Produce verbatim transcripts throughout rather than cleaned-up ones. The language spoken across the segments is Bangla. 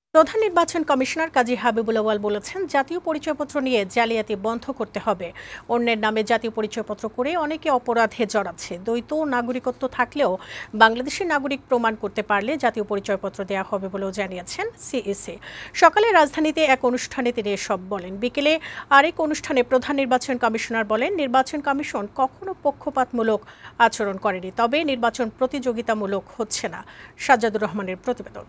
প্রধান নির্বাচন কমিশনার কাজী হাবিবুল আউয়াল বলেছেন, জাতীয় পরিচয়পত্র নিয়ে জালিয়াতি বন্ধ করতে হবে। অন্যের নামে জাতীয় পরিচয়পত্র করে অনেকে অপরাধে জড়াচ্ছে। দ্বৈত নাগরিকত্ব থাকলেও বাংলাদেশের নাগরিক প্রমাণ করতে পারলে জাতীয় পরিচয়পত্র দেওয়া হবে বলেও জানিয়েছেন সিইসি। সকালে রাজধানীতে এক অনুষ্ঠানে তিনি এসব বলেন। বিকেলে আরেক অনুষ্ঠানে প্রধান নির্বাচন কমিশনার বলেন, নির্বাচন কমিশন কখনো পক্ষপাতমূলক আচরণ করেনি, তবে নির্বাচন প্রতিযোগিতামূলক হচ্ছে না। সাজ্জাদুর রহমানের প্রতিবেদন।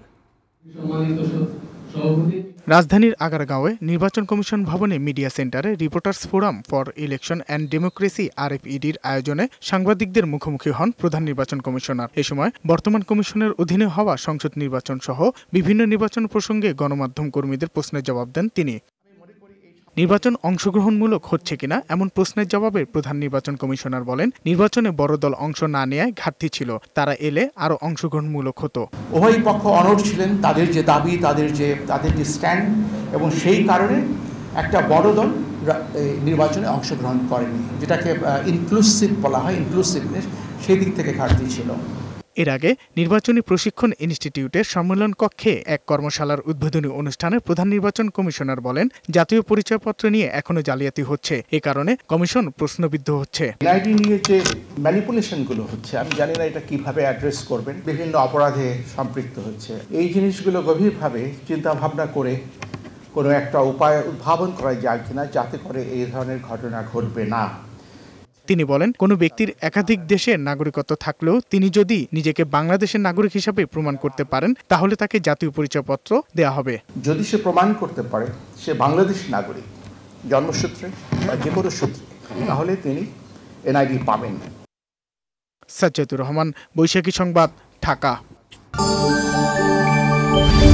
রাজধানীর আগারগাঁওয়ে নির্বাচন কমিশন ভবনে মিডিয়া সেন্টারে reporters forum for election and democracy আরএফইডির আয়োজনে সাংবাদিকদের মুখোমুখি হন প্রধান নির্বাচন কমিশনার। এ সময় বর্তমান কমিশনের অধীনে হওয়া সংসদ নির্বাচন সহ বিভিন্ন নির্বাচন প্রসঙ্গে গণমাধ্যম কর্মীদের প্রশ্নের জবাব দেন তিনি। নির্বাচন অংশগ্রহণমূলক হচ্ছে কিনা এমন প্রশ্নের জবাবে প্রধান নির্বাচন কমিশনার বলেন, নির্বাচনে বড় দল অংশ না নেয়ায় ঘাটতি ছিল, তারা এলে আরো অংশগ্রহণমূলক হতো। উভয় পক্ষ অনড় ছিলেন, তাদের যে দাবি, তাদের যে তাদের যে স্ট্যান্ড, এবং সেই কারণে একটা বড় দল নির্বাচনে অংশগ্রহণ করেনি, যেটাকে ইনক্লুসিভ বলা হয়, ইনক্লুসিভনেস, সেই দিক থেকে ঘাটতি ছিল। এর আগে নির্বাচনী প্রশিক্ষণ ইনস্টিটিউটের সম্মেলন কক্ষে এক কর্মশালার উদ্বোধনী অনুষ্ঠানে প্রধান নির্বাচন কমিশনার বলেন, জাতীয় পরিচয়পত্র নিয়ে এখনো জালিয়াতি হচ্ছে, এ কারণে কমিশন প্রশ্নবিদ্ধ হচ্ছে। এনআইডি নিয়ে যে ম্যানিপুলেশনগুলো হচ্ছে, আমি জানি না এটা কিভাবে অ্যাড্রেস করবেন, বিভিন্ন অপরাধে সম্পৃক্ত হচ্ছে। এই জিনিসগুলো গভীরভাবে চিন্তা ভাবনা করে কোনো একটা উপায় উদ্ভাবন করা যায় কিনা, যাতে করে এই ধরনের ঘটনা ঘটবে না। তিনি বলেন, কোনো ব্যক্তির একাধিক দেশের নাগরিকত্ব থাকলেও তিনি যদি নিজেকে বাংলাদেশের নাগরিক হিসাবে প্রমাণ করতে পারেন, তাহলে তাকে জাতীয় পরিচয়পত্র দেয়া হবে। যদি সে প্রমাণ করতে পারে সে বাংলাদেশি নাগরিক জন্মসূত্রে বা যে কোনো সূত্রে, তাহলে তিনি এনআইডি পাবেন। সাজ্জাদুর রহমান, বৈশাখী সংবাদ, ঢাকা।